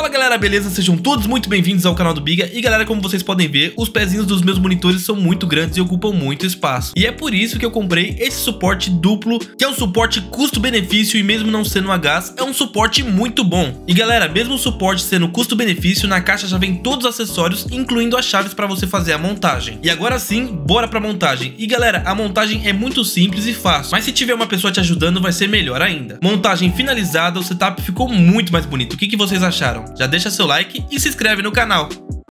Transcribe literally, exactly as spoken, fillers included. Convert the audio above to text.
Fala galera, beleza? Sejam todos muito bem-vindos ao canal do Biga. E galera, como vocês podem ver, os pezinhos dos meus monitores são muito grandes e ocupam muito espaço. E é por isso que eu comprei esse suporte duplo, que é um suporte custo-benefício e mesmo não sendo a gás, é um suporte muito bom. E galera, mesmo o suporte sendo custo-benefício, na caixa já vem todos os acessórios, incluindo as chaves para você fazer a montagem. E agora sim, bora pra montagem. E galera, a montagem é muito simples e fácil, mas se tiver uma pessoa te ajudando vai ser melhor ainda. Montagem finalizada, o setup ficou muito mais bonito. O que que vocês acharam? Já deixa seu like e se inscreve no canal.